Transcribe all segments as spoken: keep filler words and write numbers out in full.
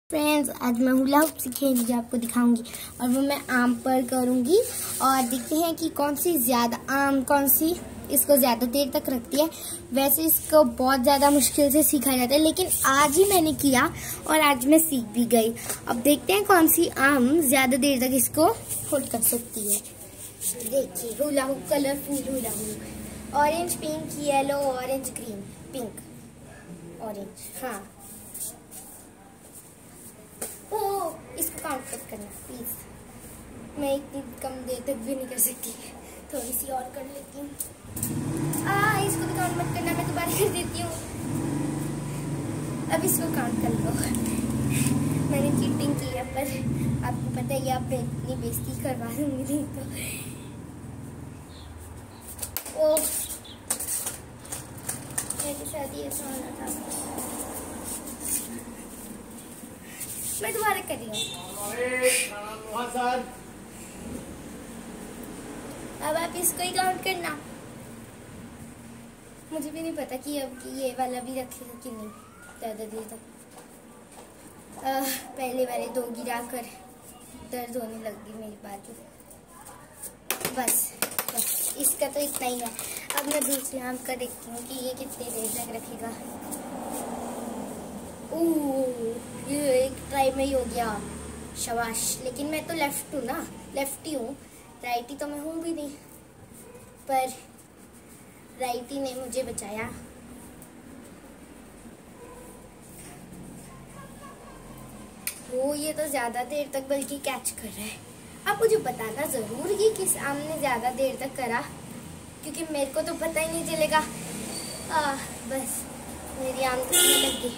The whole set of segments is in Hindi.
फ्रेंड्स, आज मैं हुला हुप सीखेंगी आपको दिखाऊंगी और वो मैं आम पर करूंगी और देखते हैं कि कौन सी ज्यादा आम कौन सी इसको ज्यादा देर तक रखती है। वैसे इसको बहुत ज्यादा मुश्किल से सीखा जाता है, लेकिन आज ही मैंने किया और आज मैं सीख भी गई। अब देखते हैं कौन सी आम ज्यादा देर तक इसको होल्ड कर सकती है। देखिए, hula hoop colourful hula hoop, orange pink yellow orange green pink orange. हाँ, ओ इसको काउंट मत करना प्लीज, मैं इतनी कम देर तक भी नहीं कर सकती, थोड़ी सी और कर लेती हूँ। आ इसको भी काउंट मत करना, मैं दोबारा कर देती हूँ। अब इसको काउंट कर लो। मैंने चीटिंग की है, पर आपको पता है आप इतनी बेइज्जती करवा दूंगी नहीं तो। ओ मेरे साथ ये ऐसा होना था। मैं दोबारा कर रही हूँ। अब आप इसको ही काउंट करना। मुझे भी नहीं पता कि अब कि ये वाला भी रखेगा कि नहीं ज्यादा देर तक। पहले वाले दो गिरा कर दर्द होने लग गई मेरी बाजू। बस बस इसका तो इतना ही है। अब मैं दूसरे आम का देखती हूँ कि ये कितनी देर तक रखेगा। ओह, ये एक ट्राई में ही हो गया, शाबाश। लेकिन मैं तो लेफ्ट हूँ ना, लेफ्टी हूँ, राइटी तो मैं हूँ भी नहीं, पर राइटी ने मुझे बचाया। वो ये तो ज्यादा देर तक बल्कि कैच कर रहा है। अब मुझे बताना जरूर कि किस आम ने ज्यादा देर तक करा, क्योंकि मेरे को तो पता ही नहीं चलेगा। आ, बस मेरी आम तो लग गई।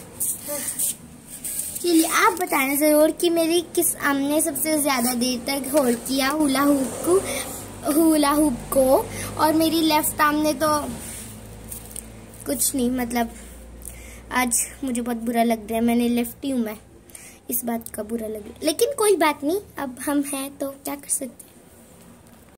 चलिए आप बताना जरूर कि मेरी किस आम ने सबसे ज्यादा देर तक होल्ड किया हुला हुप को हुला हुप को और मेरी लेफ्ट आर्म ने तो कुछ नहीं। मतलब आज मुझे बहुत बुरा लग रहा है, मैंने लेफ्टी हूँ, मैं इस बात का बुरा लग रहा है, लेकिन कोई बात नहीं, अब हम हैं तो क्या कर सकते हैं।